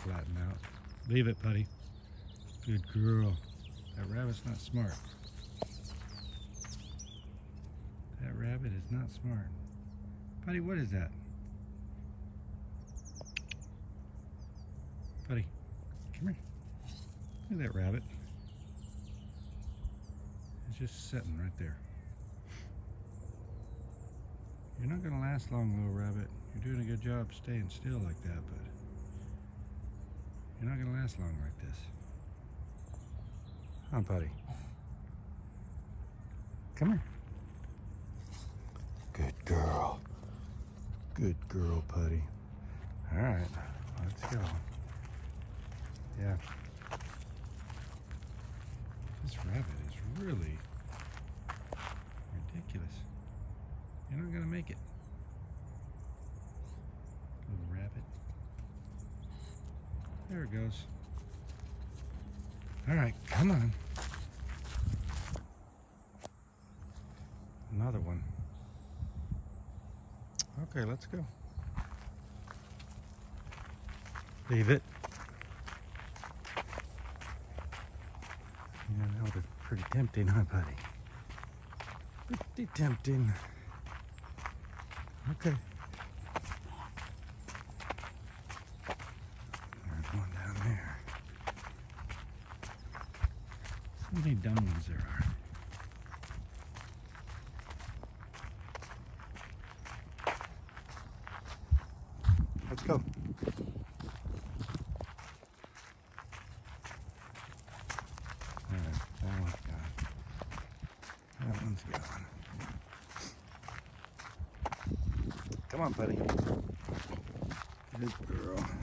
flatten out. Leave it, Puddy. Good girl. That rabbit's not smart. That rabbit is not smart. Puddy, what is that? Puddy, come here. Look at that rabbit. It's just sitting right there. You're not going to last long, little rabbit. You're doing a good job staying still like that, but you're not going to last long like this. Huh, Puddy? Come here. Good girl. Good girl, Puddy. All right, let's go. Yeah. This rabbit is really ridiculous. You're not gonna make it. Little rabbit. There it goes. All right, come on. Another one. Okay, let's go. Leave it. Yeah, that was pretty tempting, huh, Puddy? Pretty tempting. Okay. There's one down there. So many dumb ones there are. Let's go. Alright, that one's gone. That one's gone. Come on, Puddy. Good girl.